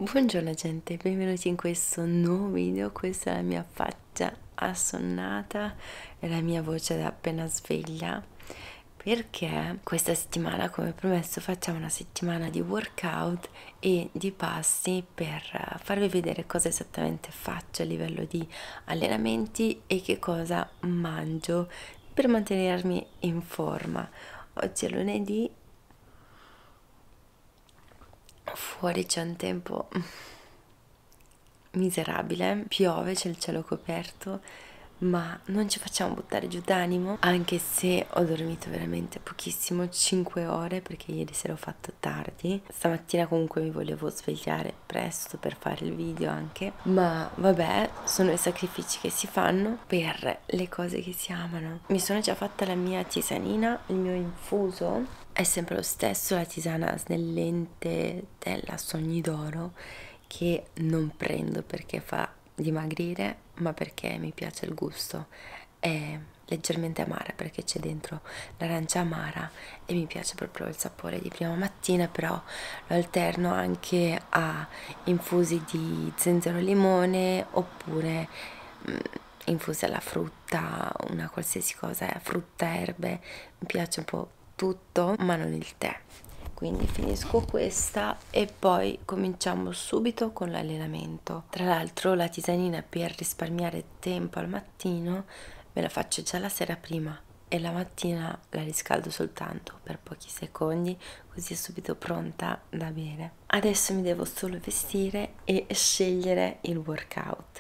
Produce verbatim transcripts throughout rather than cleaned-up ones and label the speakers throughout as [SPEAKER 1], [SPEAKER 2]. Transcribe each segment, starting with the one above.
[SPEAKER 1] Buongiorno gente, benvenuti in questo nuovo video. Questa è la mia faccia assonnata e la mia voce da appena sveglia, perché questa settimana, come promesso, facciamo una settimana di workout e di pasti per farvi vedere cosa esattamente faccio a livello di allenamenti e che cosa mangio per mantenermi in forma. Oggi è lunedì. Fuori c'è un tempo miserabile, piove, c'è il cielo coperto, ma non ci facciamo buttare giù d'animo, anche se ho dormito veramente pochissimo, cinque ore, perché ieri sera ho fatto tardi. Stamattina comunque mi volevo svegliare presto per fare il video anche, ma vabbè, sono i sacrifici che si fanno per le cose che si amano. Mi sono già fatta la mia tisanina, il mio infuso è sempre lo stesso, la tisana snellente della Sogni d'Oro, che non prendo perché fa dimagrire, ma perché mi piace il gusto. È leggermente amara perché c'è dentro l'arancia amara e mi piace proprio il sapore di prima mattina, però lo alterno anche a infusi di zenzero e limone oppure mh, infusi alla frutta, una qualsiasi cosa, frutta, erbe, mi piace un po' tutto, ma non il tè. Quindi finisco questa e poi cominciamo subito con l'allenamento. Tra l'altro la tisanina, per risparmiare tempo al mattino, me la faccio già la sera prima e la mattina la riscaldo soltanto per pochi secondi, così è subito pronta da bere. Adesso mi devo solo vestire e scegliere il workout.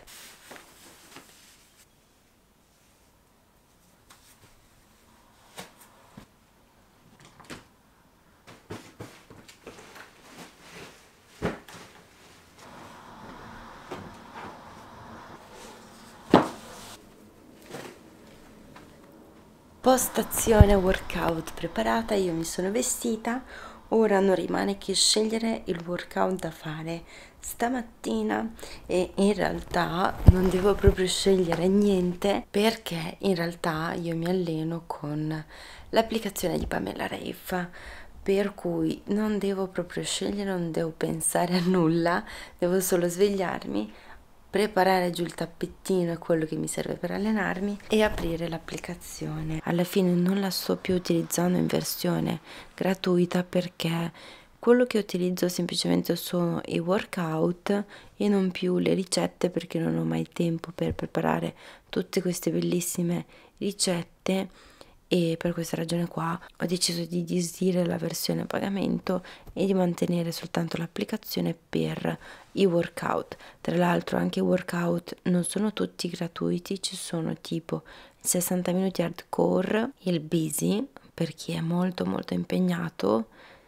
[SPEAKER 1] Postazione workout preparata, io mi sono vestita, ora non rimane che scegliere il workout da fare stamattina e in realtà non devo proprio scegliere niente, perché in realtà io mi alleno con l'applicazione di Pamela Reif, per cui non devo proprio scegliere, non devo pensare a nulla, devo solo svegliarmi, preparare giù il tappettino e quello che mi serve per allenarmi e aprire l'applicazione. Alla fine non la sto più utilizzando in versione gratuita perché quello che utilizzo semplicemente sono i workout e non più le ricette, perché non ho mai tempo per preparare tutte queste bellissime ricette, e per questa ragione qua ho deciso di disdire la versione a pagamento e di mantenere soltanto l'applicazione per i workout. Tra l'altro anche i workout non sono tutti gratuiti, ci sono tipo sessanta minuti hardcore, il busy per chi è molto molto impegnato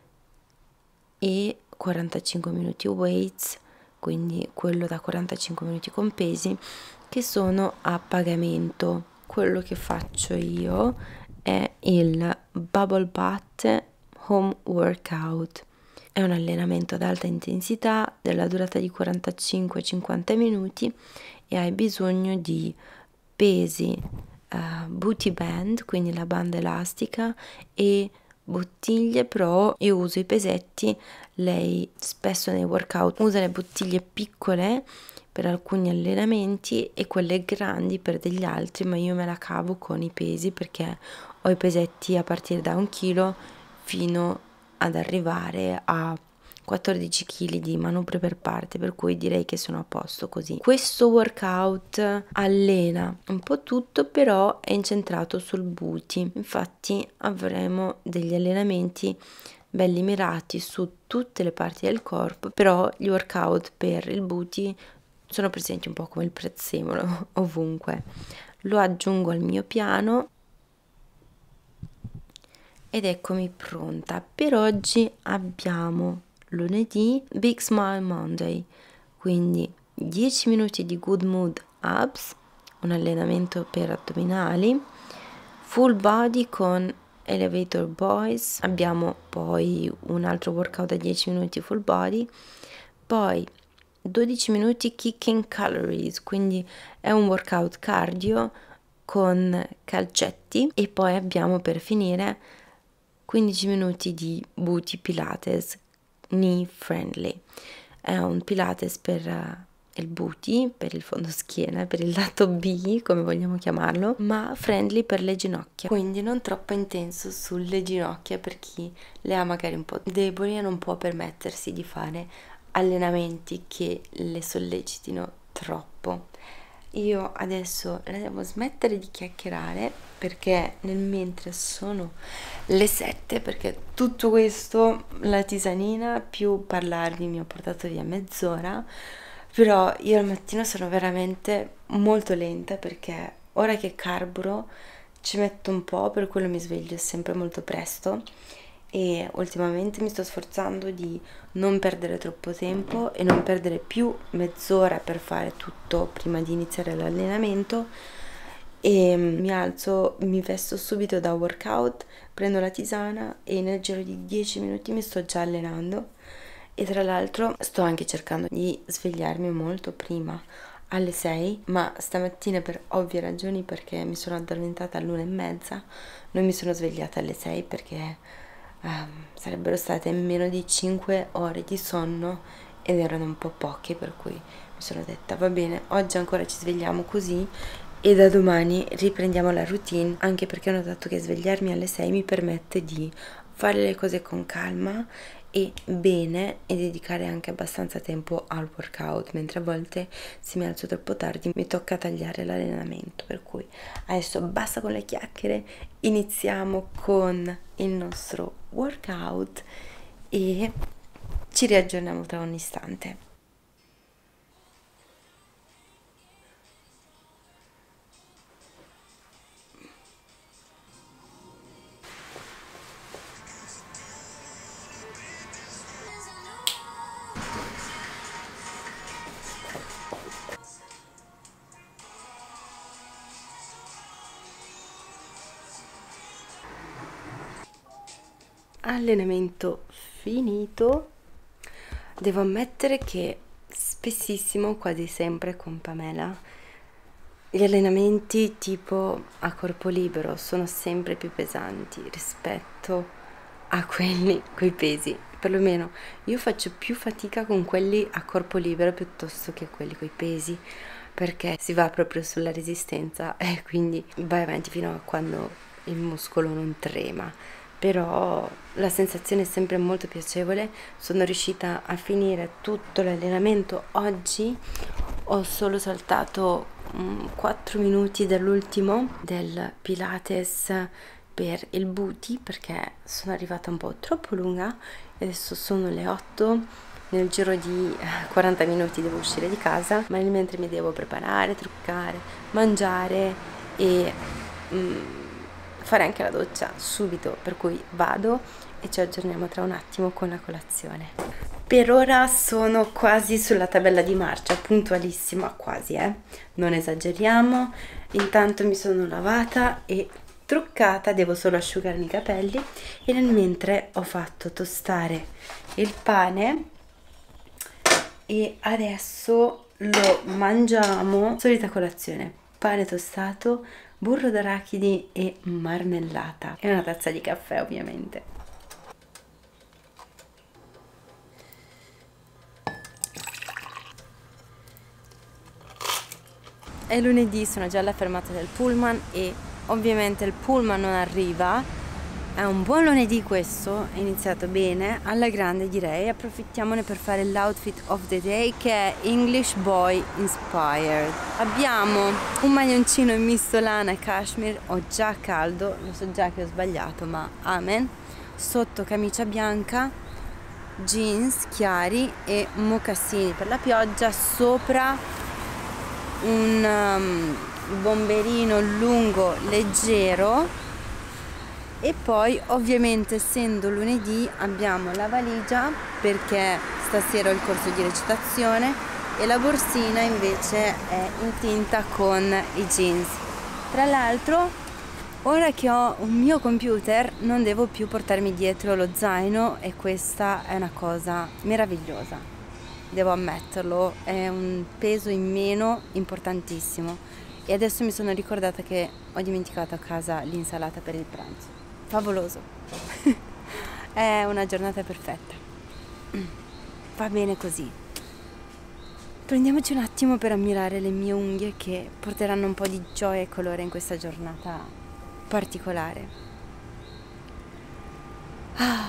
[SPEAKER 1] e quarantacinque minuti weights, quindi quello da quarantacinque minuti con pesi, che sono a pagamento. Quello che faccio io è il Bubble Bath Home Workout. È un allenamento ad alta intensità della durata di quarantacinque cinquanta minuti e hai bisogno di pesi, uh, booty band, quindi la banda elastica, e bottiglie. Però io uso i pesetti, lei spesso nei workout usa le bottiglie piccole per alcuni allenamenti e quelle grandi per degli altri, ma io me la cavo con i pesi perché ho i pesetti a partire da un chilo fino ad arrivare a quattordici chili di manubrio per parte, per cui direi che sono a posto così. Questo workout allena un po' tutto, però è incentrato sul booty, infatti avremo degli allenamenti belli mirati su tutte le parti del corpo, però gli workout per il booty sono presenti un po' come il prezzemolo ovunque. Lo aggiungo al mio piano ed eccomi pronta. Per oggi abbiamo lunedì Big Smile Monday, quindi dieci minuti di Good Mood Abs, un allenamento per addominali, full body con Elevator Boys. Abbiamo poi un altro workout da dieci minuti full body, poi dodici minuti kicking calories, quindi è un workout cardio con calcetti, e poi abbiamo per finire quindici minuti di booty pilates knee friendly. è un Pilates per uh, il booty, per il fondoschiena, per il lato B, come vogliamo chiamarlo, ma friendly per le ginocchia, quindi non troppo intenso sulle ginocchia per chi le ha magari un po' deboli e non può permettersi di fare allenamenti che le sollecitino troppo. Io adesso la devo smettere di chiacchierare perché nel mentre sono le sette, perché tutto questo, la tisanina più parlarvi, mi ha portato via mezz'ora. Però io al mattino sono veramente molto lenta perché ora che carburo ci metto un po', per quello mi sveglio sempre molto presto e ultimamente mi sto sforzando di non perdere troppo tempo e non perdere più mezz'ora per fare tutto prima di iniziare l'allenamento, e mi alzo, mi vesto subito da workout, prendo la tisana e nel giro di dieci minuti mi sto già allenando. E tra l'altro sto anche cercando di svegliarmi molto prima, alle sei, ma stamattina per ovvie ragioni, perché mi sono addormentata all'una e mezza, non mi sono svegliata alle sei perché um, sarebbero state meno di cinque ore di sonno ed erano un po' poche, per cui mi sono detta va bene, oggi ancora ci svegliamo così e da domani riprendiamo la routine, anche perché ho notato che svegliarmi alle sei mi permette di fare le cose con calma e bene e dedicare anche abbastanza tempo al workout, mentre a volte se mi alzo troppo tardi mi tocca tagliare l'allenamento. Per cui adesso basta con le chiacchiere, iniziamo con il nostro workout e ci riaggiorniamo tra un istante. Allenamento finito. Devo ammettere che spessissimo, quasi sempre con Pamela, gli allenamenti tipo a corpo libero sono sempre più pesanti rispetto a quelli coi pesi. Perlomeno io faccio più fatica con quelli a corpo libero piuttosto che quelli coi pesi, perché si va proprio sulla resistenza e quindi vai avanti fino a quando il muscolo non trema. Però la sensazione è sempre molto piacevole. Sono riuscita a finire tutto l'allenamento oggi, ho solo saltato um, quattro minuti dall'ultimo del Pilates per il booty perché sono arrivata un po' troppo lunga e adesso sono le otto. Nel giro di quaranta minuti devo uscire di casa, ma nel mentre mi devo preparare, truccare, mangiare e um, fare anche la doccia subito, per cui vado e ci aggiorniamo tra un attimo con la colazione. Per ora sono quasi sulla tabella di marcia, puntualissima, quasi, eh, non esageriamo. Intanto mi sono lavata e truccata, devo solo asciugarmi i capelli e nel mentre ho fatto tostare il pane e adesso lo mangiamo. Solita colazione: pane tostato, burro d'arachidi e marmellata e una tazza di caffè, ovviamente. È lunedì, sono già alla fermata del pullman e ovviamente il pullman non arriva. È un buon lunedì questo, è iniziato bene, alla grande direi. Approfittiamone per fare l'outfit of the day, che è English Boy Inspired. Abbiamo un maglioncino in misto lana e cashmere, ho già caldo, lo so già che ho sbagliato, ma amen. Sotto camicia bianca, jeans chiari e mocassini per la pioggia, sopra un um, bomberino lungo leggero. E poi ovviamente, essendo lunedì, abbiamo la valigia perché stasera ho il corso di recitazione e la borsina invece è in tinta con i jeans. Tra l'altro, ora che ho un mio computer non devo più portarmi dietro lo zaino e questa è una cosa meravigliosa, devo ammetterlo, è un peso in meno importantissimo. E adesso mi sono ricordata che ho dimenticato a casa l'insalata per il pranzo. Favoloso. È una giornata perfetta. Va bene così. Prendiamoci un attimo per ammirare le mie unghie che porteranno un po' di gioia e colore in questa giornata particolare. Ah.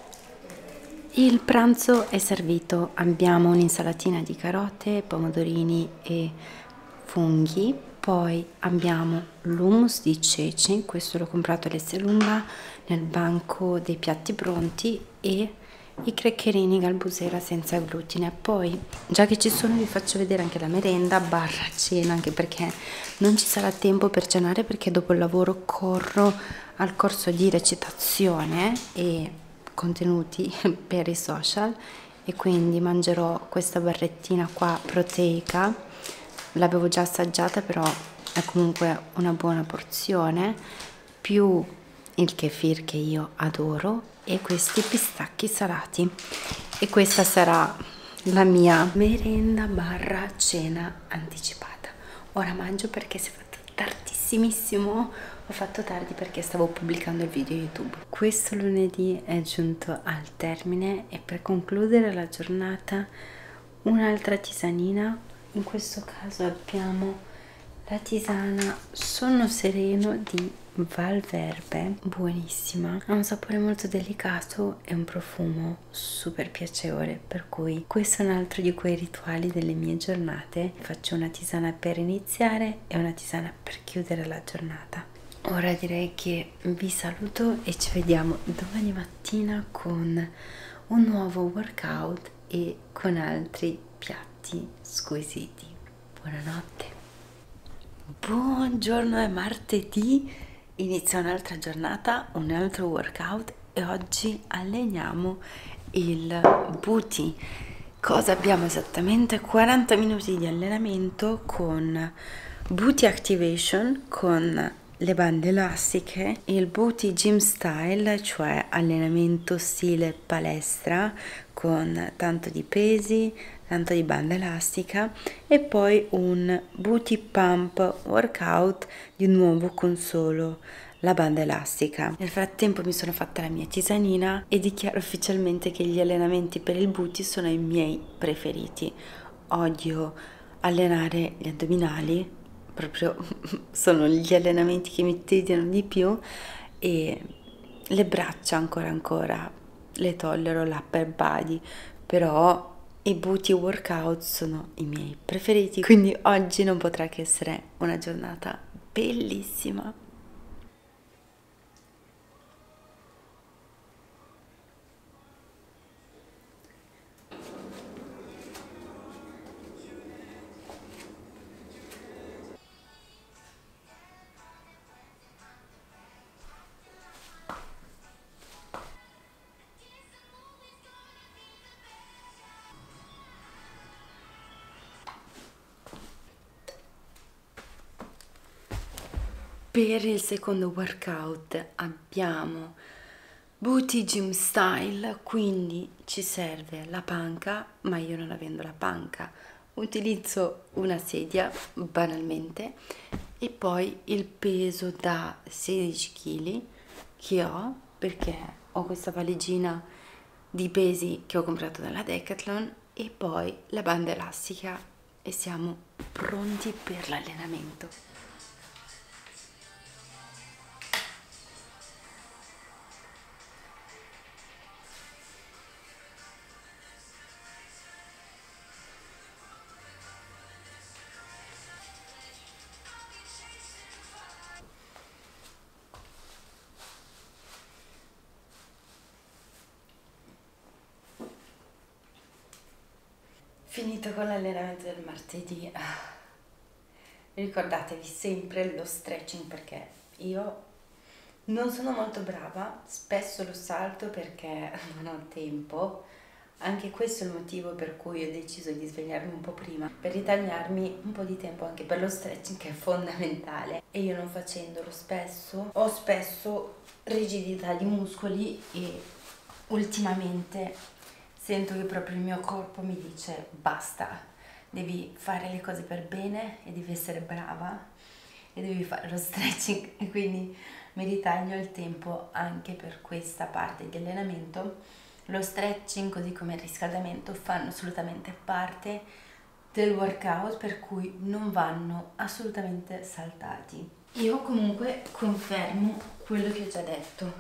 [SPEAKER 1] Il pranzo è servito, abbiamo un'insalatina di carote, pomodorini e funghi, poi abbiamo l'hummus di ceci, questo l'ho comprato all'Esselunga nel banco dei piatti pronti, e i craccherini Galbusera senza glutine. Poi, già che ci sono, vi faccio vedere anche la merenda barra cena, anche perché non ci sarà tempo per cenare, perché dopo il lavoro corro al corso di recitazione e contenuti per i social, e quindi mangerò questa barrettina qua proteica. L'avevo già assaggiata, però è comunque una buona porzione, più il kefir che io adoro e questi pistacchi salati, e questa sarà la mia merenda barra cena anticipata. Ora mangio perché si è fatto tardissimissimo, ho fatto tardi perché stavo pubblicando il video YouTube. Questo lunedì è giunto al termine e per concludere la giornata un'altra tisanina. In questo caso abbiamo la tisana sonno sereno di Valverde, buonissima, ha un sapore molto delicato e un profumo super piacevole, per cui questo è un altro di quei rituali delle mie giornate. Faccio una tisana per iniziare e una tisana per chiudere la giornata. Ora direi che vi saluto e ci vediamo domani mattina con un nuovo workout e con altri piatti squisiti. Buonanotte. Buongiorno, è martedì, inizia un'altra giornata, un altro workout e oggi alleniamo il booty. Cosa abbiamo esattamente? quaranta minuti di allenamento con booty activation, con le bande elastiche, il booty gym style, cioè allenamento stile palestra con tanto di pesi, tanto di banda elastica, e poi un booty pump workout di nuovo con solo la banda elastica. Nel frattempo mi sono fatta la mia tisanina e dichiaro ufficialmente che gli allenamenti per il booty sono i miei preferiti. Odio allenare gli addominali, proprio sono gli allenamenti che mi tediano di più, e le braccia ancora ancora le tollero, l'upper body, però i booty workout sono i miei preferiti, quindi oggi non potrà che essere una giornata bellissima. Per il secondo workout abbiamo booty gym style, quindi ci serve la panca, ma io non avendo la panca utilizzo una sedia banalmente, e poi il peso da sedici chili che ho, perché ho questa valigina di pesi che ho comprato dalla Decathlon, e poi la banda elastica, e siamo pronti per l'allenamento. Finito con l'allenamento del martedì, ricordatevi sempre lo stretching, perché io non sono molto brava, spesso lo salto perché non ho tempo. Anche questo è il motivo per cui ho deciso di svegliarmi un po' prima, per ritagliarmi un po' di tempo anche per lo stretching, che è fondamentale, e io non facendolo spesso ho spesso rigidità di muscoli, e ultimamente sento che proprio il mio corpo mi dice basta, devi fare le cose per bene e devi essere brava e devi fare lo stretching, e quindi mi ritaglio il tempo anche per questa parte di allenamento. Lo stretching, così come il riscaldamento, fanno assolutamente parte del workout, per cui non vanno assolutamente saltati. Io comunque confermo quello che ho già detto.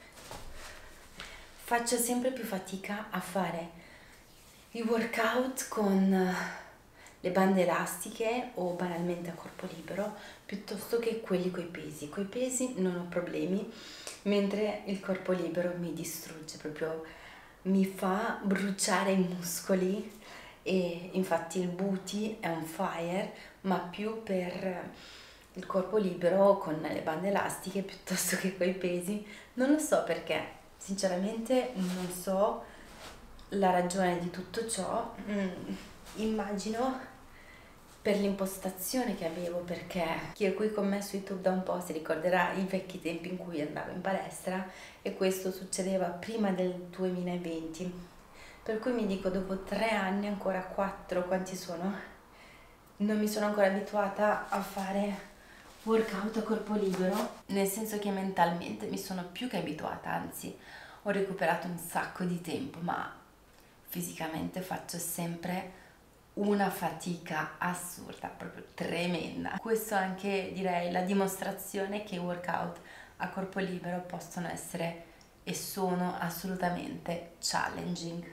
[SPEAKER 1] Faccio sempre più fatica a fare i workout con le bande elastiche o banalmente a corpo libero piuttosto che quelli coi pesi. Coi pesi non ho problemi, mentre il corpo libero mi distrugge, proprio mi fa bruciare i muscoli. E infatti il booty è un fire, ma più per il corpo libero con le bande elastiche piuttosto che coi pesi. Non lo so perché, sinceramente non so la ragione di tutto ciò. mm, immagino per l'impostazione che avevo, perché chi è qui con me su YouTube da un po' si ricorderà i vecchi tempi in cui andavo in palestra, e questo succedeva prima del duemilaventi, per cui mi dico, dopo tre anni, ancora quattro, quanti sono? Non mi sono ancora abituata a fare workout a corpo libero, nel senso che mentalmente mi sono più che abituata, anzi ho recuperato un sacco di tempo, ma fisicamente faccio sempre una fatica assurda, proprio tremenda. Questo è anche, direi, la dimostrazione che i workout a corpo libero possono essere e sono assolutamente challenging.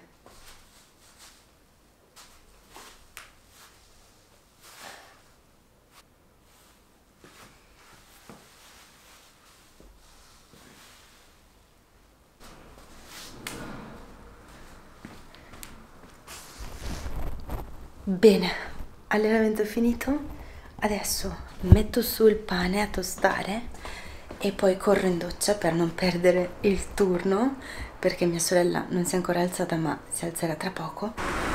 [SPEAKER 1] Bene, allenamento finito, adesso metto su il pane a tostare e poi corro in doccia per non perdere il turno, perché mia sorella non si è ancora alzata ma si alzerà tra poco.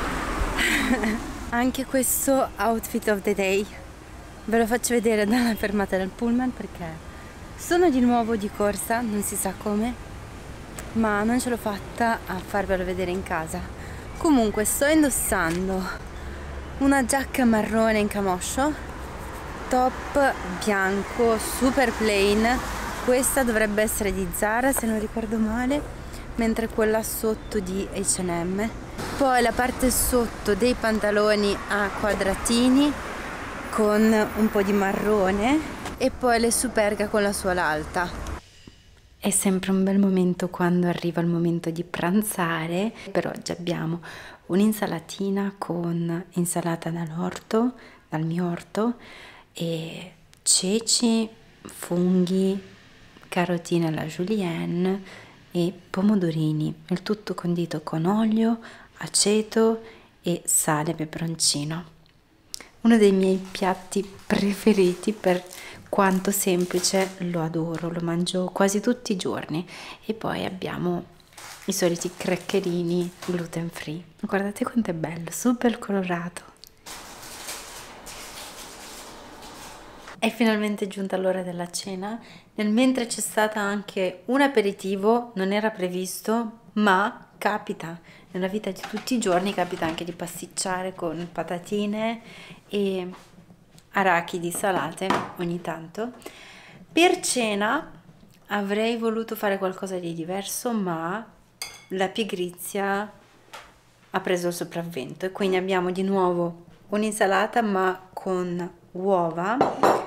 [SPEAKER 1] Anche questo outfit of the day ve lo faccio vedere dalla fermata del pullman, perché sono di nuovo di corsa, non si sa come, ma non ce l'ho fatta a farvelo vedere in casa. Comunque sto indossando una giacca marrone in camoscio, top bianco super plain, questa dovrebbe essere di Zara se non ricordo male, mentre quella sotto di H and M. Poi la parte sotto dei pantaloni a quadratini con un po' di marrone e poi le Superga con la suola alta. È sempre un bel momento quando arriva il momento di pranzare. Per oggi abbiamo un'insalatina con insalata dall'orto, dal mio orto, e ceci, funghi, carotine alla julienne e pomodorini, il tutto condito con olio, aceto e sale e peperoncino. Uno dei miei piatti preferiti, per quanto semplice lo adoro, lo mangio quasi tutti i giorni. E poi abbiamo i soliti craccherini gluten free. Guardate quanto è bello, super colorato. È finalmente giunta l'ora della cena. Nel mentre c'è stata anche un aperitivo, non era previsto, ma capita, nella vita di tutti i giorni capita anche di pasticciare con patatine e arachidi salate ogni tanto. Per cena avrei voluto fare qualcosa di diverso, ma la pigrizia ha preso il sopravvento e quindi abbiamo di nuovo un'insalata ma con uova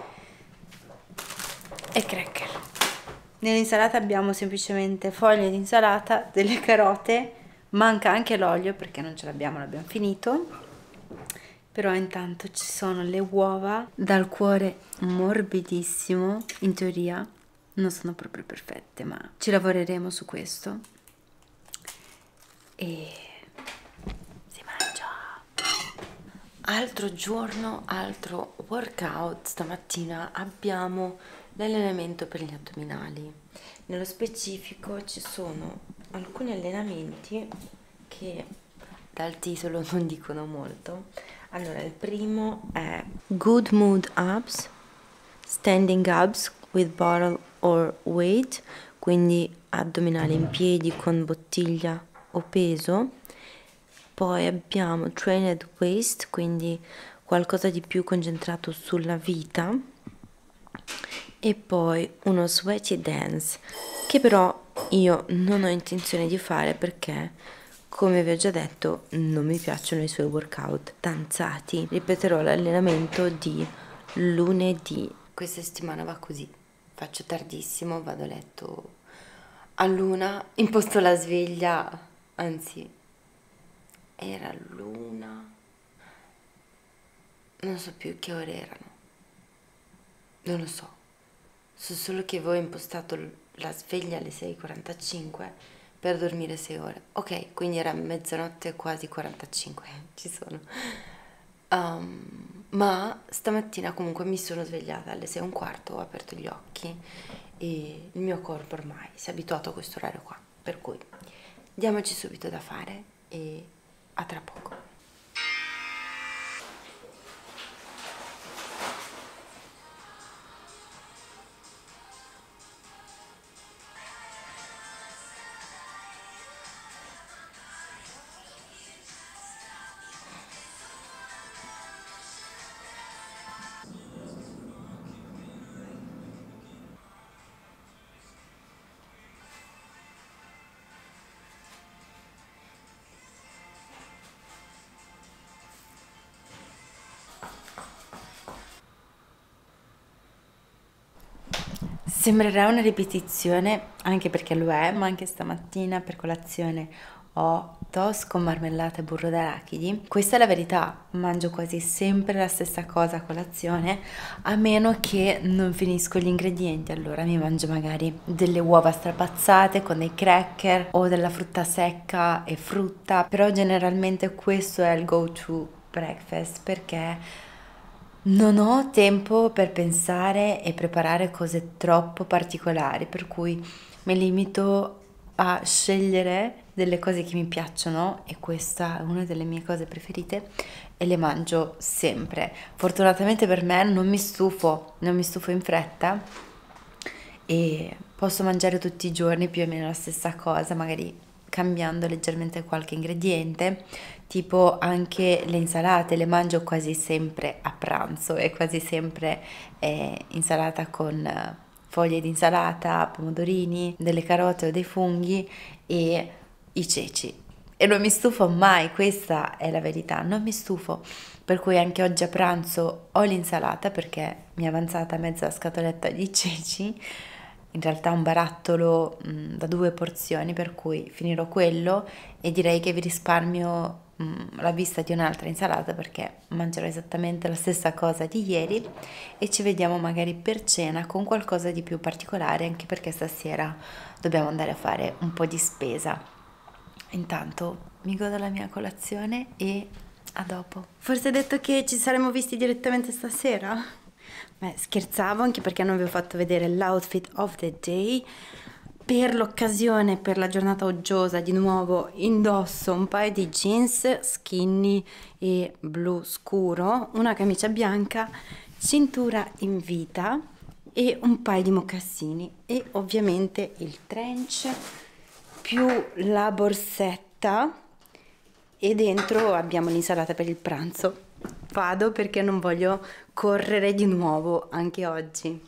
[SPEAKER 1] e cracker. Nell'insalata abbiamo semplicemente foglie di insalata, delle carote, manca anche l'olio perché non ce l'abbiamo, l'abbiamo finito, però intanto ci sono le uova dal cuore morbidissimo. In teoria non sono proprio perfette, ma ci lavoreremo su questo e si mangia. Altro giorno, altro workout. Stamattina abbiamo l'allenamento per gli addominali. Nello specifico ci sono alcuni allenamenti che dal titolo non dicono molto. Allora, il primo è Good Mood Abs, Standing Abs with Bottle or Weight, quindi addominali in piedi con bottiglia o peso. Poi abbiamo Trained Waist, quindi qualcosa di più concentrato sulla vita. E poi uno Sweaty Dance, che però io non ho intenzione di fare perché come vi ho già detto, non mi piacciono i suoi workout danzati. Ripeterò l'allenamento di lunedì. Questa settimana va così, faccio tardissimo, vado a letto all'una, imposto la sveglia, anzi era l'una, non so più che ore erano, non lo so, so solo che avevo impostato la sveglia alle sei e quarantacinque per dormire sei ore. Ok, quindi era mezzanotte, quasi quarantacinque, ci sono. Um, ma stamattina comunque mi sono svegliata alle sei e un quarto, ho aperto gli occhi e il mio corpo ormai si è abituato a questo orario qua, per cui diamoci subito da fare e a tra poco. Sembrerà una ripetizione, anche perché lo è, ma anche stamattina per colazione ho toast con marmellata e burro d'arachidi. Questa è la verità, mangio quasi sempre la stessa cosa a colazione, a meno che non finisco gli ingredienti, allora mi mangio magari delle uova strapazzate con dei cracker o della frutta secca e frutta, però generalmente questo è il go-to breakfast perché non ho tempo per pensare e preparare cose troppo particolari, per cui mi limito a scegliere delle cose che mi piacciono e questa è una delle mie cose preferite e le mangio sempre. Fortunatamente per me non mi stufo, non mi stufo in fretta e posso mangiare tutti i giorni più o meno la stessa cosa, magari cambiando leggermente qualche ingrediente, tipo anche le insalate le mangio quasi sempre a pranzo e quasi sempre eh, insalata con eh, foglie di insalata, pomodorini, delle carote o dei funghi e i ceci. E non mi stufo mai, questa è la verità, non mi stufo. Per cui anche oggi a pranzo ho l'insalata perché mi è avanzata mezza scatoletta di ceci, in realtà un barattolo mh, da due porzioni, per cui finirò quello e direi che vi risparmio mh, la vista di un'altra insalata perché mangerò esattamente la stessa cosa di ieri e ci vediamo magari per cena con qualcosa di più particolare, anche perché stasera dobbiamo andare a fare un po' di spesa. Intanto mi godo la mia colazione e a dopo. Forse hai detto che ci saremmo visti direttamente stasera? Beh, scherzavo, anche perché non vi ho fatto vedere l'outfit of the day. Per l'occasione, per la giornata uggiosa, di nuovo indosso un paio di jeans skinny e blu scuro, una camicia bianca, cintura in vita e un paio di mocassini e ovviamente il trench più la borsetta e dentro abbiamo l'insalata per il pranzo. Vado perché non voglio correre di nuovo anche oggi.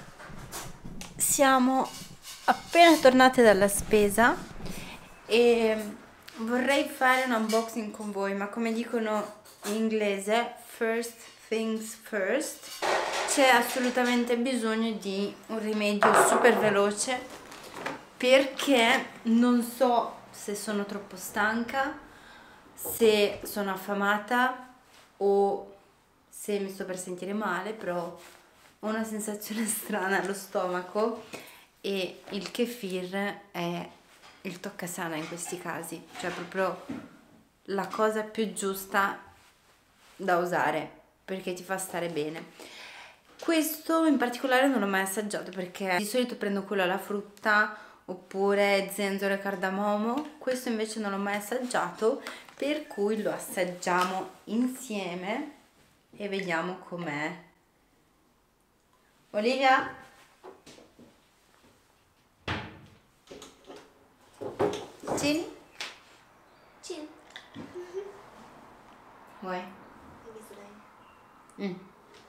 [SPEAKER 1] Siamo appena tornate dalla spesa e vorrei fare un unboxing con voi, ma come dicono in inglese, first things first, c'è assolutamente bisogno di un rimedio super veloce perché non so se sono troppo stanca, se sono affamata o se mi sto per sentire male, però ho una sensazione strana allo stomaco e il kefir è il toccasana in questi casi, cioè proprio la cosa più giusta da usare perché ti fa stare bene. Questo in particolare non l'ho mai assaggiato perché di solito prendo quello alla frutta oppure zenzero e cardamomo, questo invece non l'ho mai assaggiato, per cui lo assaggiamo insieme e vediamo com'è. Olivia? Cini?
[SPEAKER 2] Cin.
[SPEAKER 1] Vuoi? Mm.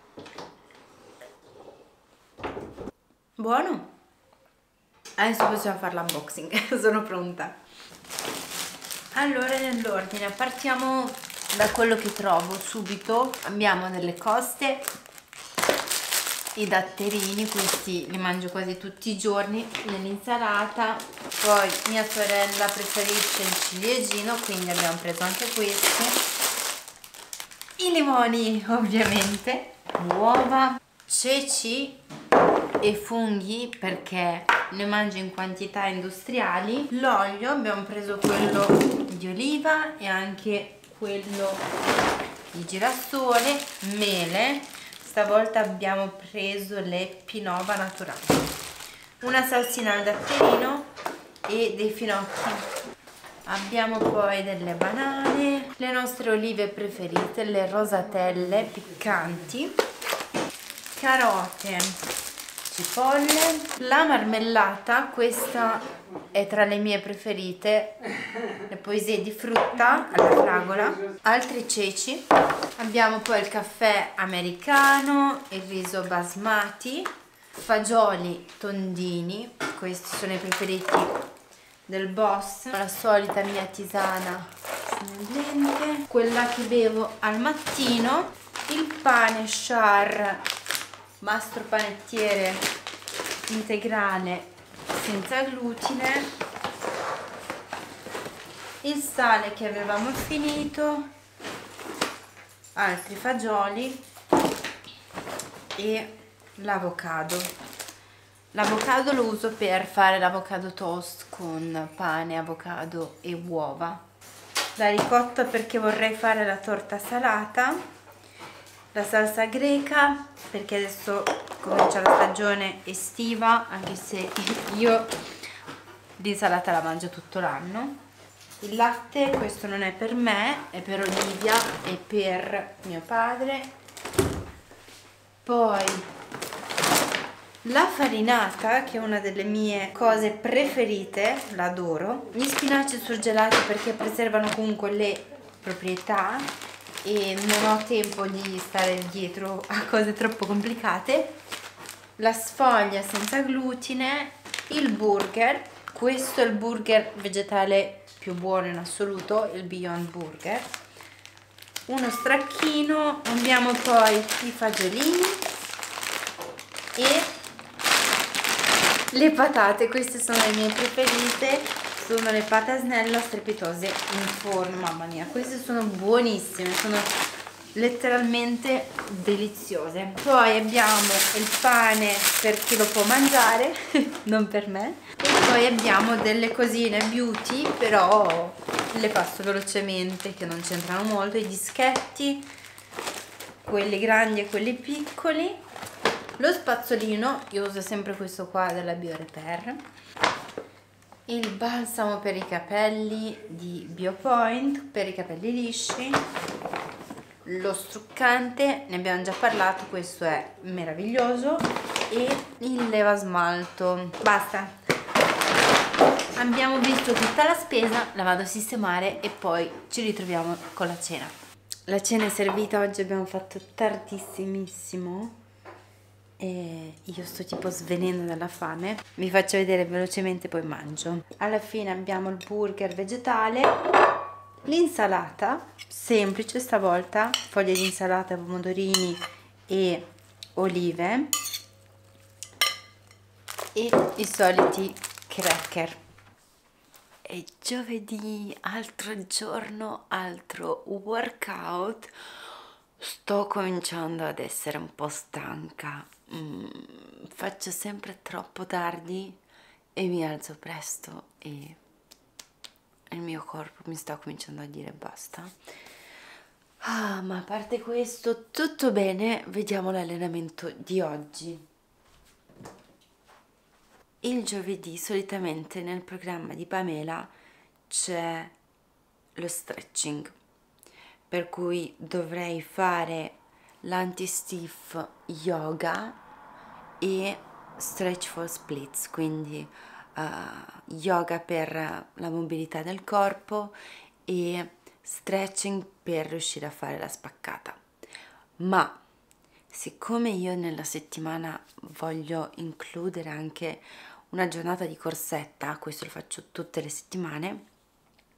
[SPEAKER 1] Buono? Adesso possiamo fare l'unboxing, sono pronta. Allora, nell'ordine, partiamo da quello che trovo subito. Abbiamo delle coste, i datterini, questi li mangio quasi tutti i giorni nell'insalata. Poi mia sorella preferisce il ciliegino, quindi abbiamo preso anche questi. I limoni, ovviamente, uova, ceci e funghi perché ne mangio in quantità industriali. L'olio, abbiamo preso quello di oliva e anche quello di girasole. Mele, stavolta abbiamo preso le Pinova naturali. Una salsina al datterino e dei finocchi. Abbiamo poi delle banane, le nostre olive preferite, le rosatelle piccanti, carote, cipolle, la marmellata, questa è tra le mie preferite, le poesie di frutta alla fragola, altri ceci. Abbiamo poi il caffè americano, il riso basmati, fagioli tondini, questi sono i preferiti del boss, la solita mia tisana snellente, quella che bevo al mattino, il pane Char mastro panettiere integrale senza glutine, il sale che avevamo finito, altri fagioli e l'avocado. L'avocado lo uso per fare l'avocado toast con pane, avocado e uova. La ricotta perché vorrei fare la torta salata. La salsa greca perché adesso comincia la stagione estiva, anche se io l'insalata la mangio tutto l'anno. Il latte, questo non è per me, è per Olivia e per mio padre. Poi la farinata, che è una delle mie cose preferite, l'adoro. Gli spinaci surgelati perché preservano comunque le proprietà e non ho tempo di stare dietro a cose troppo complicate. La sfoglia senza glutine, il burger, questo è il burger vegetale più buono in assoluto, il Beyond Burger. Uno stracchino, abbiamo poi i fagiolini e le patate, queste sono le mie preferite, sono le patasnello strepitose in forno, mamma mia, queste sono buonissime, sono letteralmente deliziose. Poi abbiamo il pane per chi lo può mangiare, non per me, e poi abbiamo delle cosine beauty, però le passo velocemente, che non c'entrano molto, i dischetti, quelli grandi e quelli piccoli. Lo spazzolino, io uso sempre questo qua della Biorepair, il balsamo per i capelli di Biopoint per i capelli lisci, lo struccante, ne abbiamo già parlato, questo è meraviglioso, e il levasmalto. Basta, abbiamo visto tutta la spesa, la vado a sistemare e poi ci ritroviamo con la cena. La cena è servita, oggi abbiamo fatto tardissimissimo e io sto tipo svenendo dalla fame. Vi faccio vedere velocemente, poi mangio. Alla fine abbiamo il burger vegetale, l'insalata semplice stavolta, foglie di insalata, pomodorini e olive e i soliti cracker. È giovedì, altro giorno, altro workout. Sto cominciando ad essere un po' stanca. Mm, faccio sempre troppo tardi e mi alzo presto e il mio corpo mi sta cominciando a dire basta. Ah, ma a parte questo, tutto bene. Vediamo l'allenamento di oggi. Il giovedì solitamente nel programma di Pamela c'è lo stretching, per cui dovrei fare l'anti-stiff yoga e stretch for splits, quindi uh, yoga per la mobilità del corpo e stretching per riuscire a fare la spaccata. Ma siccome io nella settimana voglio includere anche una giornata di corsetta, questo lo faccio tutte le settimane,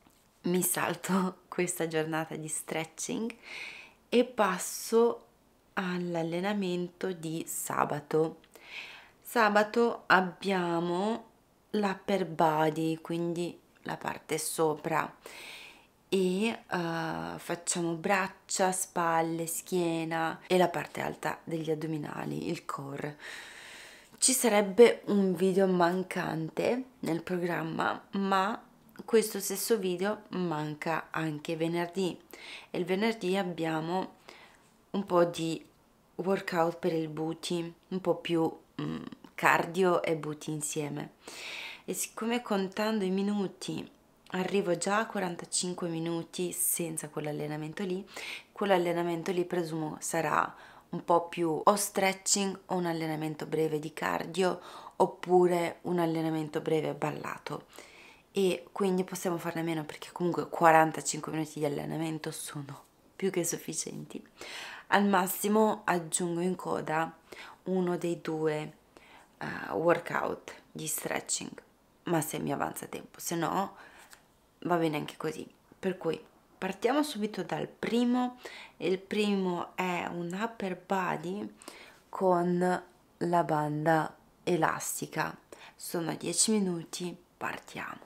[SPEAKER 1] mi salto questa giornata di stretching e passo all'allenamento di sabato. Sabato abbiamo l'upper body, quindi la parte sopra, e uh, facciamo braccia, spalle, schiena e la parte alta degli addominali, il core. Ci sarebbe un video mancante nel programma, ma questo stesso video manca anche venerdì, e il venerdì abbiamo un po' di workout per il booty, un po' più mm, cardio e booty insieme, e siccome contando i minuti arrivo già a quarantacinque minuti senza quell'allenamento lì, quell'allenamento lì presumo sarà un po' più o stretching o un allenamento breve di cardio oppure un allenamento breve ballato, e quindi possiamo farne meno perché comunque quarantacinque minuti di allenamento sono più che sufficienti. Al massimo aggiungo in coda uno dei due uh, workout di stretching, ma se mi avanza tempo, se no va bene anche così. Per cui partiamo subito dal primo. Il primo è un upper body con la banda elastica, sono dieci minuti, partiamo.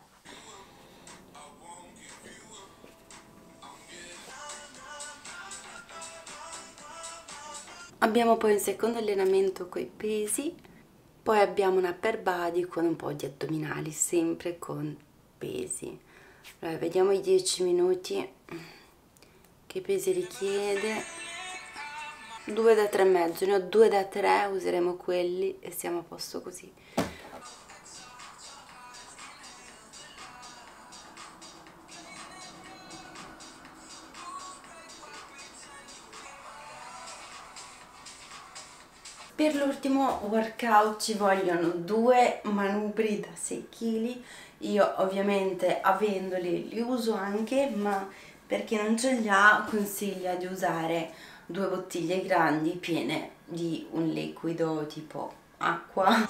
[SPEAKER 1] Abbiamo poi il secondo allenamento con i pesi, poi abbiamo un upper body con un po' di addominali, sempre con pesi. Allora, vediamo i dieci minuti, che pesi richiede. Due da tre e mezzo, ne ho due da tre, useremo quelli e siamo a posto così. Per l'ultimo workout ci vogliono due manubri da sei chili. Io ovviamente avendoli li uso anche, ma per chi non ce li ha consiglia di usare due bottiglie grandi piene di un liquido tipo acqua.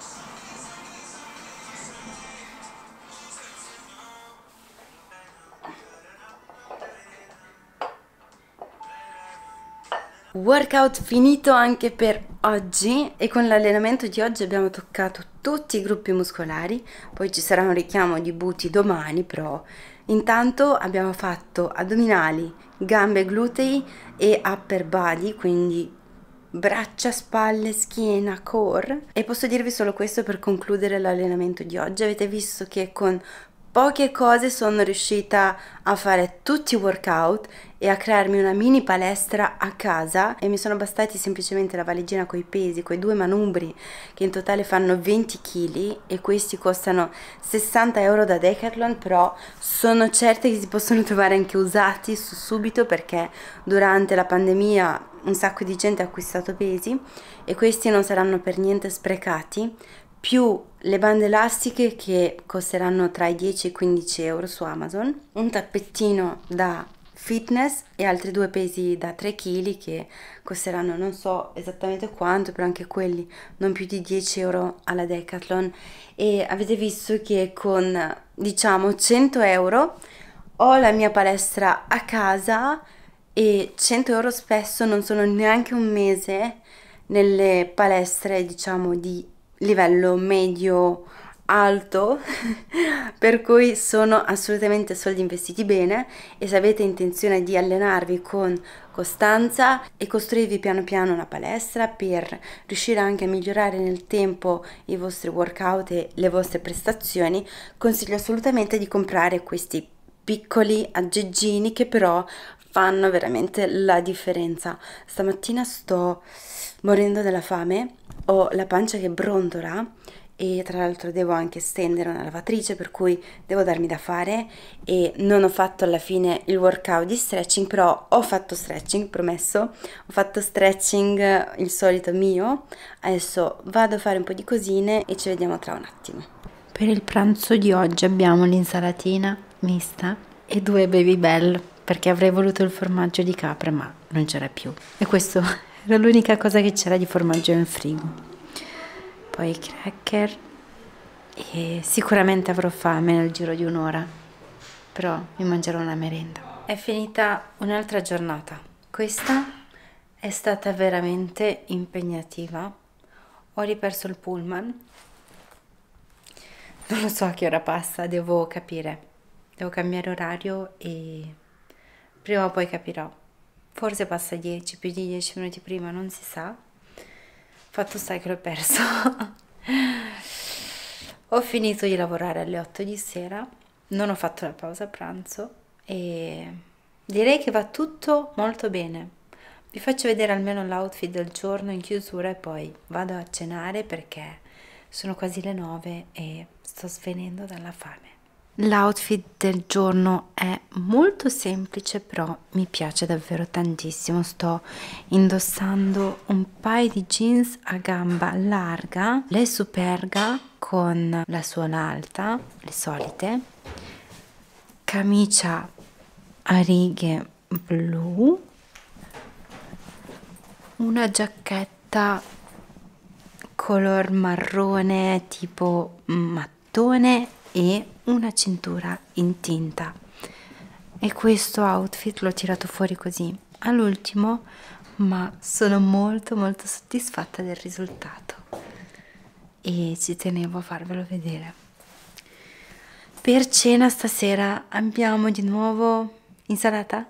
[SPEAKER 1] Workout finito anche per oggi, e con l'allenamento di oggi abbiamo toccato tutti i gruppi muscolari. Poi ci sarà un richiamo di booty domani, però intanto abbiamo fatto addominali, gambe, glutei e upper body, quindi braccia, spalle, schiena, core. E posso dirvi solo questo per concludere l'allenamento di oggi. Avete visto che con poche cose sono riuscita a fare tutti i workout e a crearmi una mini palestra a casa, e mi sono bastati semplicemente la valigina con i pesi, quei due manubri che in totale fanno venti chili, e questi costano sessanta euro da Decathlon, però sono certa che si possono trovare anche usati su subito, perché durante la pandemia un sacco di gente ha acquistato pesi e questi non saranno per niente sprecati, più le bande elastiche che costeranno tra i dieci e i quindici euro su Amazon, un tappettino da fitness e altri due pesi da tre chili che costeranno non so esattamente quanto, però anche quelli non più di dieci euro alla Decathlon. E avete visto che con diciamo cento euro ho la mia palestra a casa, e cento euro spesso non sono neanche un mese nelle palestre diciamo di livello medio alto per cui sono assolutamente soldi investiti bene. E se avete intenzione di allenarvi con costanza e costruirvi piano piano una palestra per riuscire anche a migliorare nel tempo i vostri workout e le vostre prestazioni, consiglio assolutamente di comprare questi piccoli aggeggini che però fanno veramente la differenza. Stamattina sto morendo della fame, ho la pancia che brontola e tra l'altro devo anche stendere una lavatrice, per cui devo darmi da fare, e non ho fatto alla fine il workout di stretching, però ho fatto stretching, promesso, ho fatto stretching il solito mio. Adesso vado a fare un po' di cosine e ci vediamo tra un attimo. Per il pranzo di oggi abbiamo l'insalatina mista e due Babybel, perché avrei voluto il formaggio di capra ma non c'era più, e questo era l'unica cosa che c'era di formaggio in frigo. Poi i cracker, e sicuramente avrò fame nel giro di un'ora. però mi mangerò una merenda. È finita un'altra giornata. Questa è stata veramente impegnativa. Ho riperso il pullman. Non lo so a che ora passa, devo capire. Devo cambiare orario e prima o poi capirò. Forse passa dieci, più di dieci minuti prima, non si sa. Fatto sta che l'ho perso. Ho finito di lavorare alle otto di sera, non ho fatto la pausa pranzo e direi che va tutto molto bene. Vi faccio vedere almeno l'outfit del giorno in chiusura e poi vado a cenare perché sono quasi le nove e sto svenendo dalla fame. L'outfit del giorno è molto semplice, però mi piace davvero tantissimo. Sto indossando un paio di jeans a gamba larga, le Superga con la suola alta, le solite, camicia a righe blu, una giacchetta color marrone tipo mattone e una cintura in tinta. E questo outfit l'ho tirato fuori così all'ultimo, ma sono molto molto soddisfatta del risultato e ci tenevo a farvelo vedere. Per cena stasera abbiamo di nuovo insalata?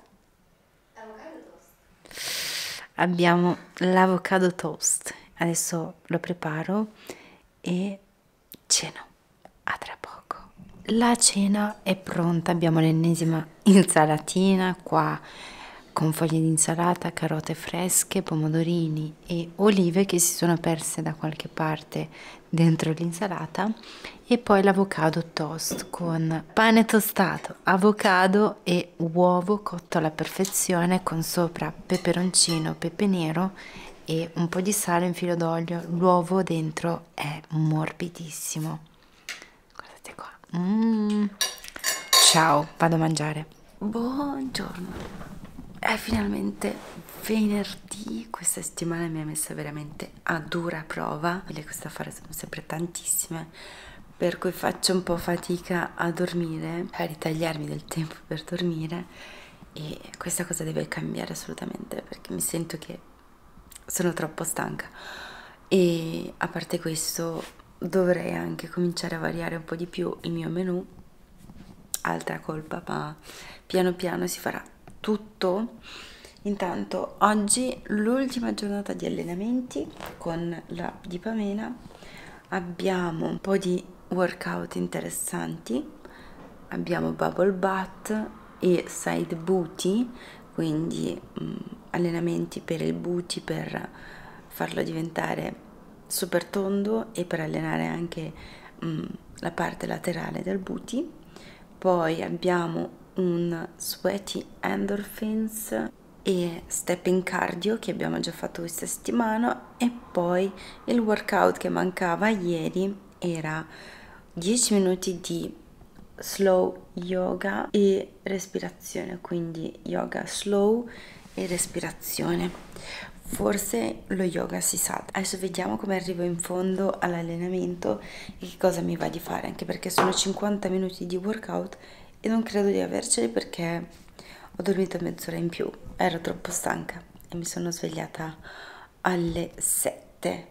[SPEAKER 1] Abbiamo l'avocado toast. Adesso lo preparo e ceno. A tra poco. La cena è pronta, abbiamo l'ennesima insalatina qua con foglie di insalata, carote fresche, pomodorini e olive che si sono perse da qualche parte dentro l'insalata e poi l'avocado toast con pane tostato, avocado e uovo cotto alla perfezione con sopra peperoncino, pepe nero e un po' di sale, un filo d'olio. L'uovo dentro è morbidissimo. Guardate qua. Mm. Ciao, vado a mangiare. Buongiorno. È finalmente venerdì. Questa settimana mi ha messa veramente a dura prova. Le cose da fare sono sempre tantissime, per cui faccio un po' fatica a dormire, a ritagliarmi del tempo per dormire, e questa cosa deve cambiare assolutamente perché mi sento che sono troppo stanca. E a parte questo dovrei anche cominciare a variare un po' di più il mio menù, altra colpa, ma piano piano si farà tutto. Intanto oggi l'ultima giornata di allenamenti con la di Pamela, abbiamo un po' di workout interessanti, abbiamo bubble butt e side booty, quindi mh, allenamenti per il booty per farlo diventare super tondo e per allenare anche mh, la parte laterale del booty. Poi abbiamo un sweaty endorphins e stepping cardio che abbiamo già fatto questa settimana, e poi il workout che mancava ieri era dieci minuti di slow yoga e respirazione, quindi yoga slow e respirazione. Forse lo yoga si salta. Adesso vediamo come arrivo in fondo all'allenamento e che cosa mi va di fare, anche perché sono cinquanta minuti di workout e non credo di averceli perché ho dormito mezz'ora in più, ero troppo stanca e mi sono svegliata alle sette.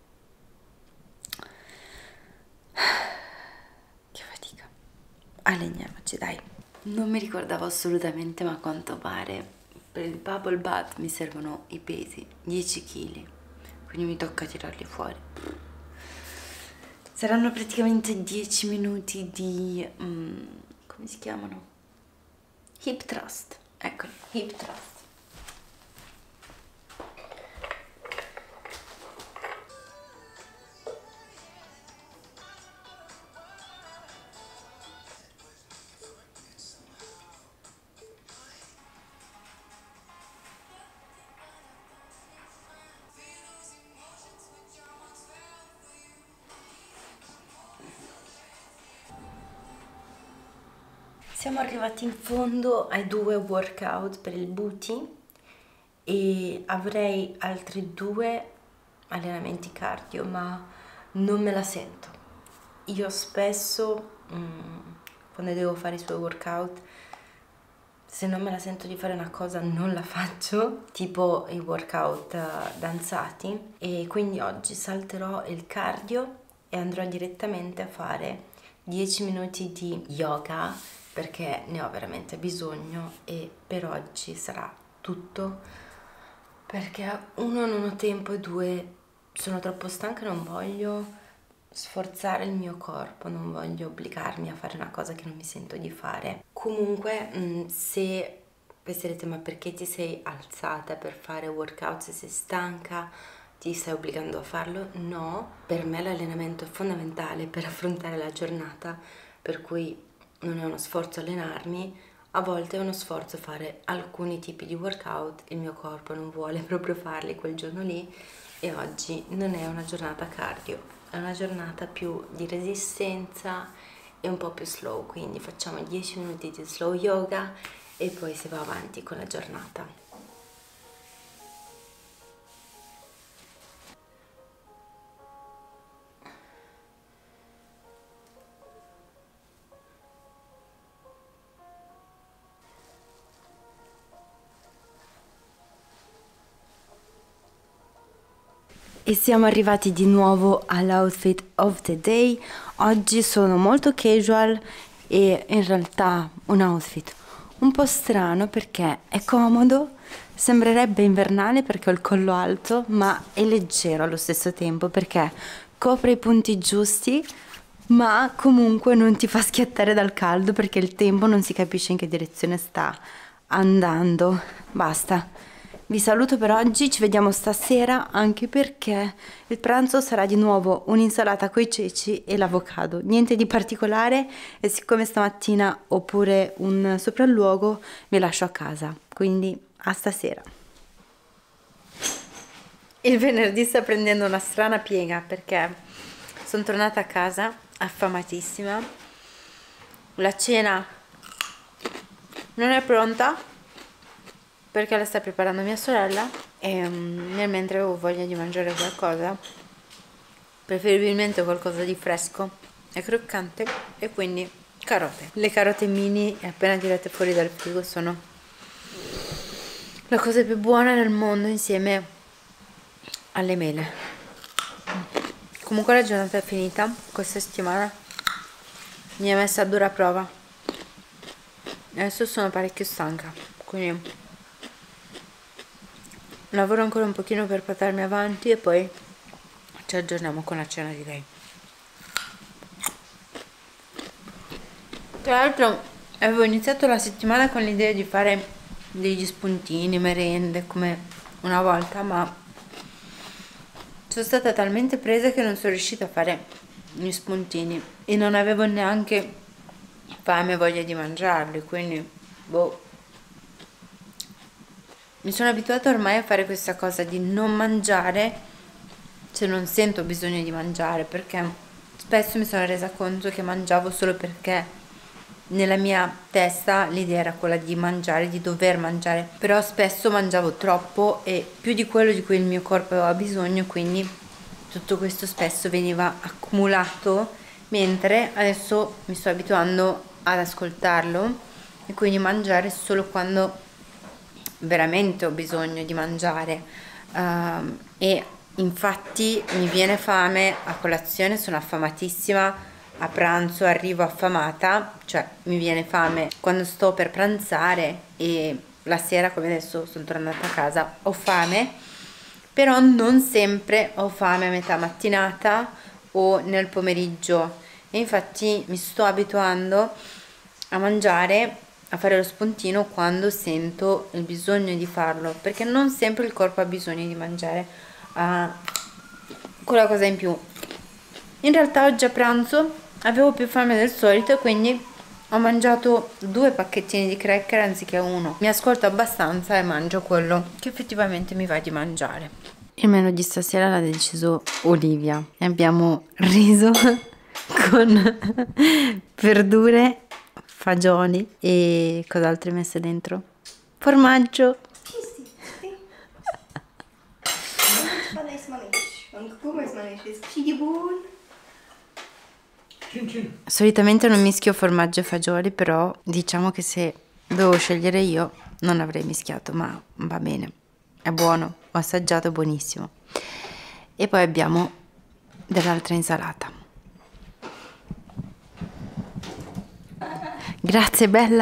[SPEAKER 1] Che fatica. Alleniamoci, dai. Non mi ricordavo assolutamente, ma a quanto pare per il bubble bath mi servono i pesi, dieci chili, quindi mi tocca tirarli fuori. Saranno praticamente dieci minuti di um, come si chiamano? Hip thrust. Eccoli, hip thrust. Siamo arrivati in fondo ai due workout per il booty e avrei altri due allenamenti cardio, ma non me la sento. Io spesso, mm, quando devo fare i suoi workout, se non me la sento di fare una cosa non la faccio, tipo i workout uh, danzati, e quindi oggi salterò il cardio e andrò direttamente a fare dieci minuti di yoga perché ne ho veramente bisogno, e per oggi sarà tutto, perché uno non ho tempo e due sono troppo stanca e non voglio sforzare il mio corpo, non voglio obbligarmi a fare una cosa che non mi sento di fare. Comunque mh, se penserete ma perché ti sei alzata per fare workout se sei stanca, ti stai obbligando a farlo? No, per me l'allenamento è fondamentale per affrontare la giornata, per cui non è uno sforzo allenarmi, a volte è uno sforzo fare alcuni tipi di workout, il mio corpo non vuole proprio farli quel giorno lì e oggi non è una giornata cardio. È una giornata più di resistenza e un po' più slow, quindi facciamo dieci minuti di slow yoga e poi si va avanti con la giornata. E siamo arrivati di nuovo all'outfit of the day. Oggi sono molto casual e in realtà un outfit un po' strano perché è comodo, sembrerebbe invernale perché ho il collo alto, ma è leggero allo stesso tempo perché copre i punti giusti, ma comunque non ti fa schiattare dal caldo perché il tempo non si capisce in che direzione sta andando. Basta. Vi saluto per oggi, ci vediamo stasera anche perché il pranzo sarà di nuovo un'insalata coi ceci e l'avocado, niente di particolare, e siccome stamattina ho pure un sopralluogo vi lascio a casa, quindi a stasera. Il venerdì sta prendendo una strana piega perché sono tornata a casa affamatissima, la cena non è pronta perché la sta preparando mia sorella e um, nel mentre avevo voglia di mangiare qualcosa, preferibilmente qualcosa di fresco e croccante, e quindi carote. Le carote mini appena tirate fuori dal frigo sono la cosa più buona nel mondo insieme alle mele. Comunque la giornata è finita, questa settimana mi ha messa a dura prova, adesso sono parecchio stanca, quindi lavoro ancora un pochino per portarmi avanti e poi ci aggiorniamo con la cena di lei. Tra l'altro avevo iniziato la settimana con l'idea di fare degli spuntini, merende come una volta, ma sono stata talmente presa che non sono riuscita a fare gli spuntini e non avevo neanche fame e voglia di mangiarli, quindi boh. Mi sono abituata ormai a fare questa cosa di non mangiare se non sento bisogno di mangiare, perché spesso mi sono resa conto che mangiavo solo perché nella mia testa l'idea era quella di mangiare, di dover mangiare, però spesso mangiavo troppo e più di quello di cui il mio corpo aveva bisogno, quindi tutto questo spesso veniva accumulato, mentre adesso mi sto abituando ad ascoltarlo e quindi mangiare solo quando veramente ho bisogno di mangiare, uh, e infatti mi viene fame a colazione, sono affamatissima, a pranzo arrivo affamata, cioè mi viene fame quando sto per pranzare, e la sera, come adesso sono tornata a casa, ho fame, però non sempre ho fame a metà mattinata o nel pomeriggio, e infatti mi sto abituando a mangiare, a fare lo spuntino quando sento il bisogno di farlo, perché non sempre il corpo ha bisogno di mangiare uh, quella cosa in più. In realtà oggi a pranzo avevo più fame del solito e quindi ho mangiato due pacchettini di cracker anziché uno. Mi ascolto abbastanza e mangio quello che effettivamente mi va di mangiare. Il menù di stasera l'ha deciso Olivia e abbiamo riso con verdure, fagioli e cos'altro hai messo dentro? Formaggio.
[SPEAKER 2] Van is man is. Want koemen is man is. Chieboen.
[SPEAKER 1] Solitamente non mischio formaggio e fagioli, però diciamo che se dovevo scegliere io non avrei mischiato, ma va bene, è buono, ho assaggiato, è buonissimo. E poi abbiamo dell'altra insalata. Grazie bella.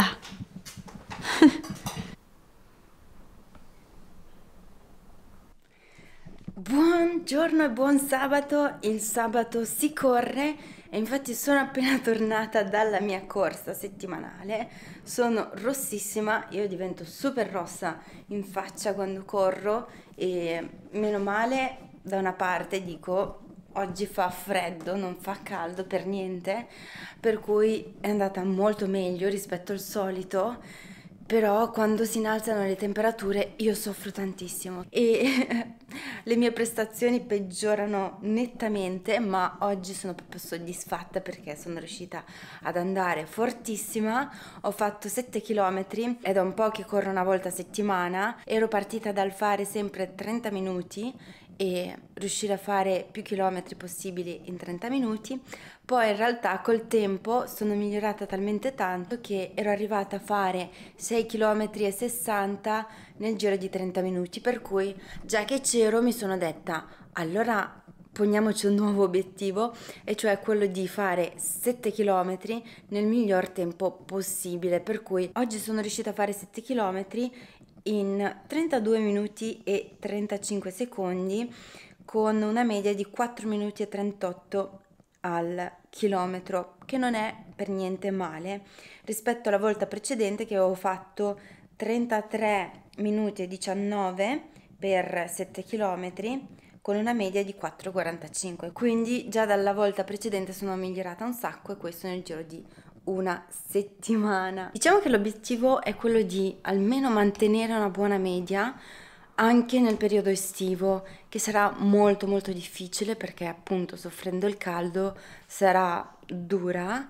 [SPEAKER 1] Buongiorno e buon sabato, il sabato si corre e infatti sono appena tornata dalla mia corsa settimanale, sono rossissima, io divento super rossa in faccia quando corro e meno male da una parte dico oggi fa freddo, non fa caldo per niente, per cui è andata molto meglio rispetto al solito. Però quando si innalzano le temperature io soffro tantissimo e le mie prestazioni peggiorano nettamente, ma oggi sono proprio soddisfatta perché sono riuscita ad andare fortissima. Ho fatto sette chilometri, è da un po' che corro una volta a settimana, ero partita dal fare sempre trenta minuti e riuscire a fare più chilometri possibili in trenta minuti. Poi in realtà col tempo sono migliorata talmente tanto che ero arrivata a fare sei chilometri e sessanta nel giro di trenta minuti, per cui già che c'ero mi sono detta allora poniamoci un nuovo obiettivo, e cioè quello di fare sette chilometri nel miglior tempo possibile, per cui oggi sono riuscita a fare sette chilometri in trentadue minuti e trentacinque secondi con una media di quattro minuti e trentotto al chilometro, che non è per niente male rispetto alla volta precedente che avevo fatto trentatré minuti e diciannove per sette chilometri con una media di quattro virgola quarantacinque, quindi già dalla volta precedente sono migliorata un sacco, e questo nel giro di una settimana. Diciamo che l'obiettivo è quello di almeno mantenere una buona media anche nel periodo estivo, che sarà molto molto difficile perché appunto soffrendo il caldo sarà dura,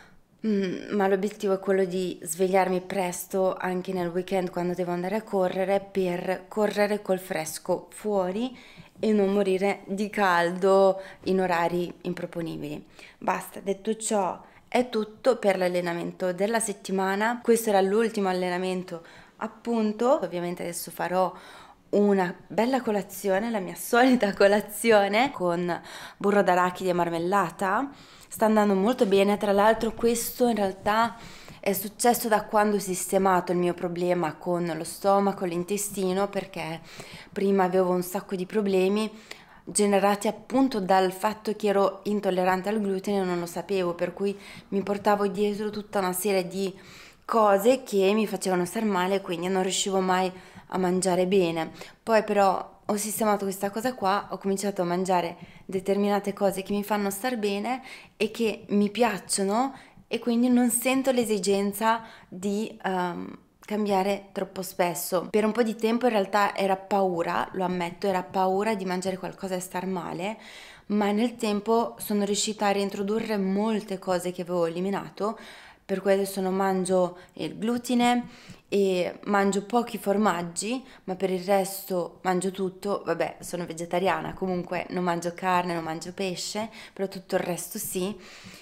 [SPEAKER 1] mm, ma l'obiettivo è quello di svegliarmi presto anche nel weekend quando devo andare a correre, per correre col fresco fuori e non morire di caldo in orari improponibili. Basta, detto ciò è tutto per l'allenamento della settimana. Questo era l'ultimo allenamento appunto, ovviamente adesso farò una bella colazione, la mia solita colazione con burro d'arachidi e marmellata. Sta andando molto bene, tra l'altro questo in realtà è successo da quando ho sistemato il mio problema con lo stomaco, l'intestino, perché prima avevo un sacco di problemi generati appunto dal fatto che ero intollerante al glutine e non lo sapevo, per cui mi portavo dietro tutta una serie di cose che mi facevano star male, quindi non riuscivo mai a mangiare bene. Poi però ho sistemato questa cosa qua, ho cominciato a mangiare determinate cose che mi fanno star bene e che mi piacciono, e quindi non sento l'esigenza di um, cambiare troppo spesso. Per un po' di tempo in realtà era paura, lo ammetto, era paura di mangiare qualcosa e star male, ma nel tempo sono riuscita a reintrodurre molte cose che avevo eliminato, per cui adesso non mangio il glutine e mangio pochi formaggi, ma per il resto mangio tutto. Vabbè, sono vegetariana, comunque non mangio carne, non mangio pesce, però tutto il resto sì.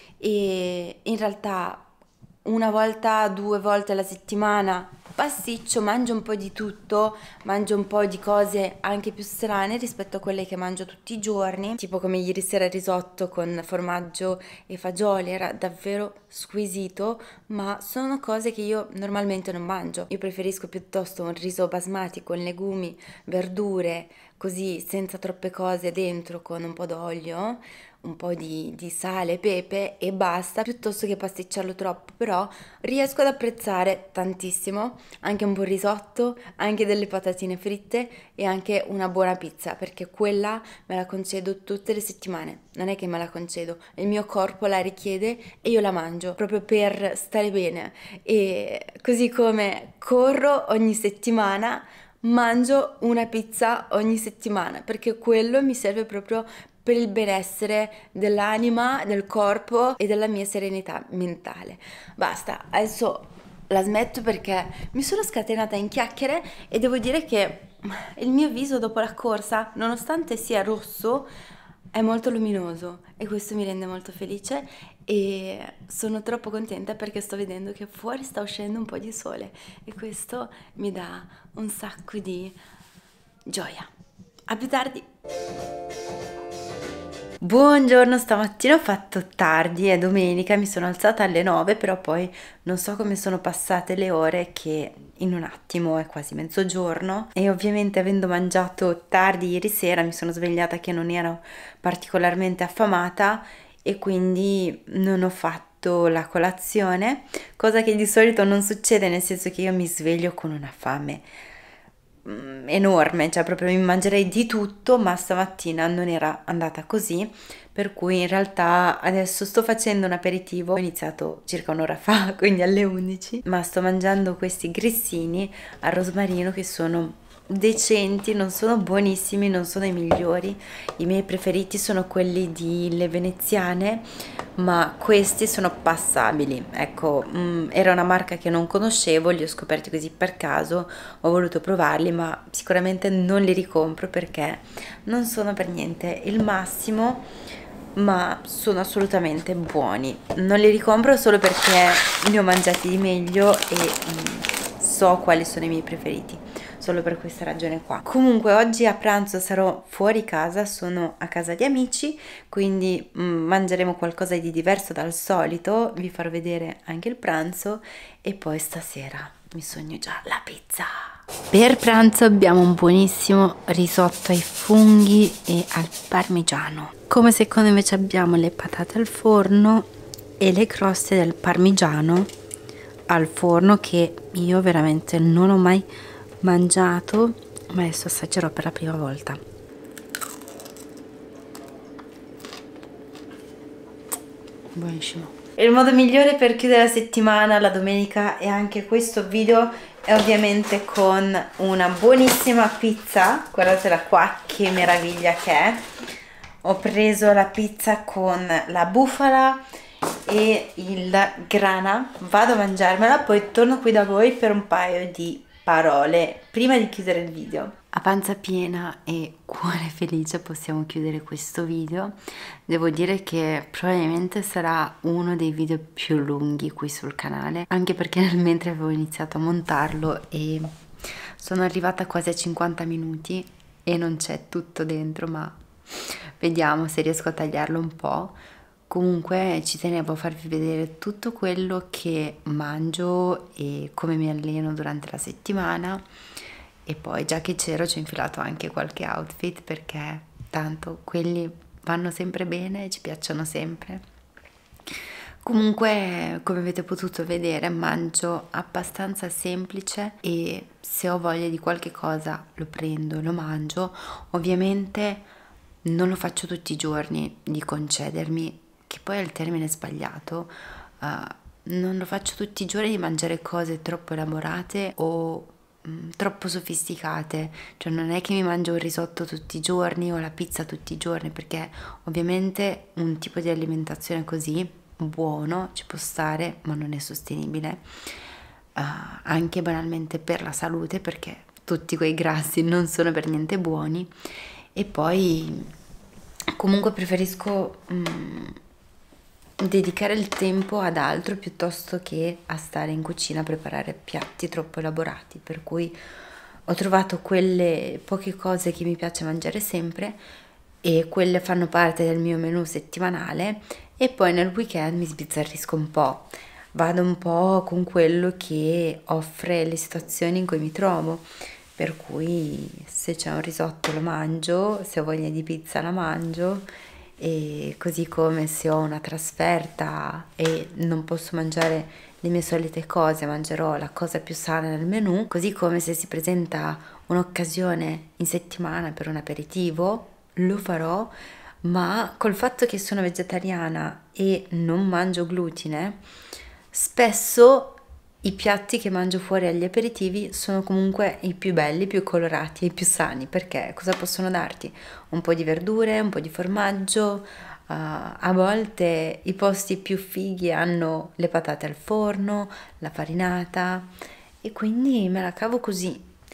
[SPEAKER 1] E in realtà una volta, due volte alla settimana pasticcio, mangio un po' di tutto, mangio un po' di cose anche più strane rispetto a quelle che mangio tutti i giorni, tipo come ieri sera il risotto con formaggio e fagioli, era davvero squisito, ma sono cose che io normalmente non mangio. Io preferisco piuttosto un riso basmati con legumi, verdure, così senza troppe cose dentro, con un po' d'olio, un po' di, di sale, pepe e basta, piuttosto che pasticciarlo troppo. Però riesco ad apprezzare tantissimo anche un buon risotto, anche delle patatine fritte e anche una buona pizza, perché quella me la concedo tutte le settimane, non è che me la concedo, il mio corpo la richiede e io la mangio proprio per stare bene. E così come corro ogni settimana, mangio una pizza ogni settimana, perché quello mi serve proprio per il benessere dell'anima, del corpo e della mia serenità mentale. Basta, adesso la smetto perché mi sono scatenata in chiacchiere e devo dire che il mio viso dopo la corsa, nonostante sia rosso, è molto luminoso e questo mi rende molto felice e sono troppo contenta perché sto vedendo che fuori sta uscendo un po' di sole e questo mi dà un sacco di gioia. A più tardi! Buongiorno, stamattina ho fatto tardi, è domenica, mi sono alzata alle nove, però poi non so come sono passate le ore che in un attimo è quasi mezzogiorno e ovviamente avendo mangiato tardi ieri sera mi sono svegliata che non ero particolarmente affamata e quindi non ho fatto la colazione, cosa che di solito non succede, nel senso che io mi sveglio con una fame enorme, cioè proprio mi mangerei di tutto, ma stamattina non era andata così, per cui in realtà adesso sto facendo un aperitivo, ho iniziato circa un'ora fa, quindi alle undici, ma sto mangiando questi grissini al rosmarino che sono decenti, non sono buonissimi, non sono i migliori, i miei preferiti sono quelli di Le Veneziane, ma questi sono passabili, ecco, mh, era una marca che non conoscevo, li ho scoperti così per caso, ho voluto provarli, ma sicuramente non li ricompro perché non sono per niente il massimo, ma sono assolutamente buoni. Non li ricompro solo perché ne ho mangiati di meglio e mh, so quali sono i miei preferiti, solo per questa ragione qua. Comunque oggi a pranzo sarò fuori casa, sono a casa di amici, quindi mh, mangeremo qualcosa di diverso dal solito, vi farò vedere anche il pranzo e poi stasera mi sogno già la pizza. Per pranzo abbiamo un buonissimo risotto ai funghi e al parmigiano. Come secondo invece abbiamo le patate al forno e le croste del parmigiano al forno che io veramente non ho mai mangiato, ma adesso assaggerò per la prima volta. Buonissimo. Il modo migliore per chiudere la settimana, la domenica, e anche questo video è ovviamente con una buonissima pizza. Guardatela qua che meraviglia che è. Ho preso la pizza con la bufala e il grana, vado a mangiarmela, poi torno qui da voi per un paio di parole prima di chiudere il video. A panza piena e cuore felice possiamo chiudere questo video. Devo dire che probabilmente sarà uno dei video più lunghi qui sul canale, anche perché nel mentre avevo iniziato a montarlo e sono arrivata quasi a cinquanta minuti e non c'è tutto dentro, ma vediamo se riesco a tagliarlo un po'. Comunque ci tenevo a farvi vedere tutto quello che mangio e come mi alleno durante la settimana, e poi già che c'ero ci ho infilato anche qualche outfit perché tanto quelli vanno sempre bene e ci piacciono sempre. Comunque, come avete potuto vedere, mangio abbastanza semplice e se ho voglia di qualche cosa lo prendo, lo mangio. Ovviamente non lo faccio tutti i giorni di concedermi, che poi è il termine sbagliato, uh, non lo faccio tutti i giorni di mangiare cose troppo elaborate o mh, troppo sofisticate, cioè non è che mi mangio un risotto tutti i giorni o la pizza tutti i giorni, perché ovviamente un tipo di alimentazione così buono ci può stare, ma non è sostenibile, uh, anche banalmente per la salute, perché tutti quei grassi non sono per niente buoni. E poi comunque preferisco mh, dedicare il tempo ad altro piuttosto che a stare in cucina a preparare piatti troppo elaborati, per cui ho trovato quelle poche cose che mi piace mangiare sempre e quelle fanno parte del mio menù settimanale, e poi nel weekend mi sbizzarrisco un po', vado un po' con quello che offre le situazioni in cui mi trovo, per cui se c'è un risotto lo mangio, se ho voglia di pizza la mangio, e così come se ho una trasferta e non posso mangiare le mie solite cose, mangerò la cosa più sana nel menù, così come se si presenta un'occasione in settimana per un aperitivo lo farò, ma col fatto che sono vegetariana e non mangio glutine, spesso i piatti che mangio fuori agli aperitivi sono comunque i più belli, i più colorati e i più sani, perché cosa possono darti? Un po' di verdure, un po' di formaggio, uh, a volte i posti più fighi hanno le patate al forno, la farinata, e quindi me la cavo così.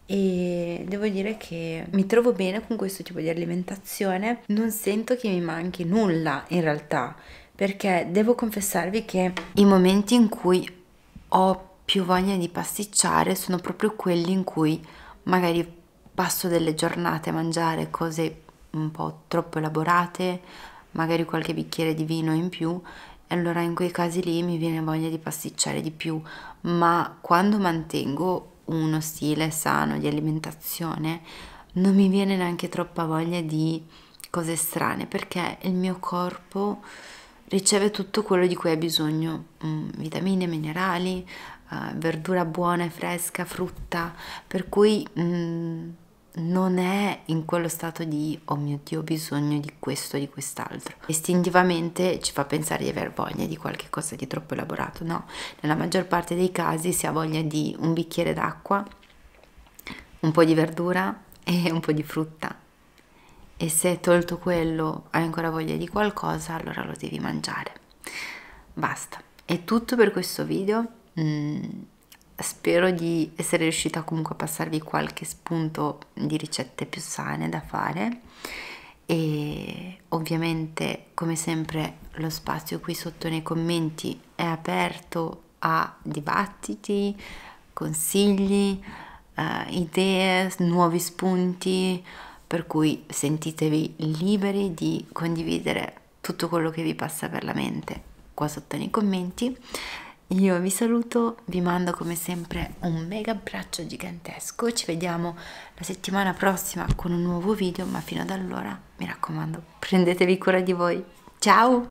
[SPEAKER 1] e devo dire che mi trovo bene con questo tipo di alimentazione, non sento che mi manchi nulla in realtà, perché devo confessarvi che i momenti in cui ho più voglia di pasticciare sono proprio quelli in cui magari passo delle giornate a mangiare cose un po' troppo elaborate, magari qualche bicchiere di vino in più, e allora in quei casi lì mi viene voglia di pasticciare di più, ma quando mantengo uno stile sano di alimentazione non mi viene neanche troppa voglia di cose strane, perché il mio corpo riceve tutto quello di cui ha bisogno, mm, vitamine, minerali, eh, verdura buona e fresca, frutta, per cui mm, non è in quello stato di oh mio Dio ho bisogno di questo o di quest'altro. Istintivamente ci fa pensare di aver voglia di qualche cosa di troppo elaborato. No, nella maggior parte dei casi si ha voglia di un bicchiere d'acqua, un po' di verdura e un po' di frutta, e se tolto quello hai ancora voglia di qualcosa, allora lo devi mangiare. Basta, è tutto per questo video. mm, spero di essere riuscita comunque a passarvi qualche spunto di ricette più sane da fare, e ovviamente come sempre lo spazio qui sotto nei commenti è aperto a dibattiti, consigli, eh, idee, nuovi spunti, per cui sentitevi liberi di condividere tutto quello che vi passa per la mente qua sotto nei commenti. Io vi saluto, vi mando come sempre un mega abbraccio gigantesco, ci vediamo la settimana prossima con un nuovo video, ma fino ad allora mi raccomando, prendetevi cura di voi. Ciao!